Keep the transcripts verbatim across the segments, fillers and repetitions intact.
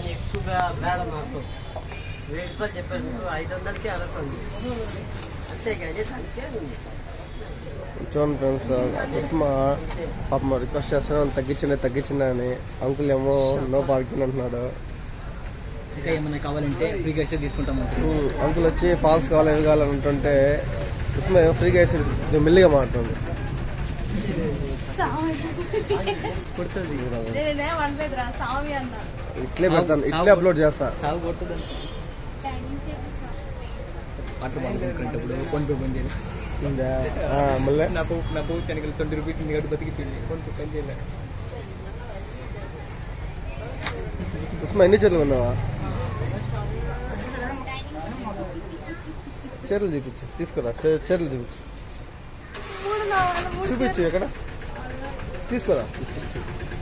కానీ ఎక్కువగా బేరం మాకు వెయ్యి రూపాయలు చెప్పారు ఐదు వందలకి అరకండి అంతేగాని దానికే ఉంది. చూడండి ఫ్రెండ్స్, కుసుమ పాపం రిక్వెస్ట్ చేస్తున్నాను తగ్గించండి తగ్గించండి అని. అంకుల్ ఏమో నో పార్కింగ్ అంటున్నాడు. ఇంకా ఏమైనా కావాలంటే ఫ్రీగా వేస్తే తీసుకుంటాం. అంకుల్ వచ్చి ఫాల్స్ కావాలి ఏవి కావాలని అంటుంటే కుసుమ ఏమో ఫ్రీగా వేసి మెల్లిగా మాట్లాడుతుంది. ఇట్లే పెడతాను, ఇట్లే అప్లోడ్ చేస్తా. మళ్ళీ నా పువ్వు నా పువ్వు చెనకలు ట్వంటీ రూపీస్ ఉంది కాబట్టి బతికిపోయింది. ఫోన్ పే పని చేయలే. కుసుమ ఎన్ని చీరలు ఉన్నావా? చీరలు చూపించు, తీసుకురా చీరలు చూపించు చూపించు ఎక్కడ తీసుకురా తీసుకొచ్చి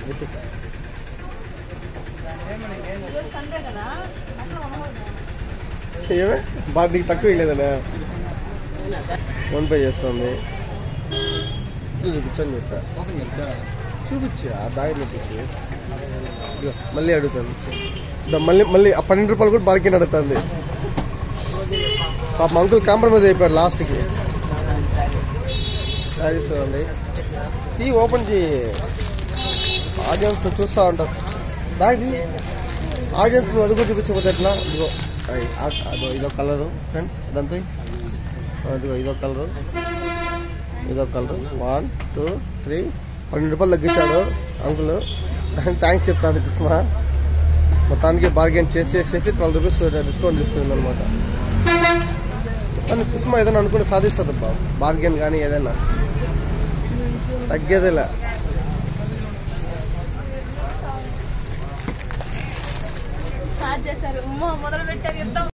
ఏమే బాగా నీకు తక్కువ ఇవ్వలేదనే ఫోన్ పే చేస్తుంది. చూపించని చెప్పా చూపించు ఆ బ్యాగ్ చూపించి మళ్ళీ అడుగుతాను. మళ్ళీ మళ్ళీ ఆ పన్నెండు రూపాయలు కూడా బార్గెన్ అడుగుతుంది. పాప అంకుల్ కాంప్రమైజ్ అయిపోయాడు లాస్ట్కి. శారీస్ చూడండి, ఈ ఓపెన్ చేయి, ఆడియన్స్ చూస్తూ ఉంటారు. బ్యాగ్ ఆడియన్స్ నువ్వు అది కూడా చూపించకపోతే ఎట్లా? ఇదిగో అదో ఇదో కలరు ఫ్రెండ్స్, దాంతో ఇదిగో ఇదో కలరు ఇదో కలరు వన్ టూ త్రీ పన్నెండు రూపాయలు తగ్గించాడు అంకుల్. దానికి థ్యాంక్స్ చెప్తాను కుసుమ. మొత్తానికి బార్గెన్ చేసి చేసి ట్వెల్వ్ రూపీస్ డిస్కౌంట్ తీసుకుంది అనమాట. కానీ కుసుమ ఏదైనా అనుకుంటే సాధిస్తుంది బాబు. బార్గెన్ కానీ ఏదైనా తగ్గేదేలా. మొదలు పెట్టారు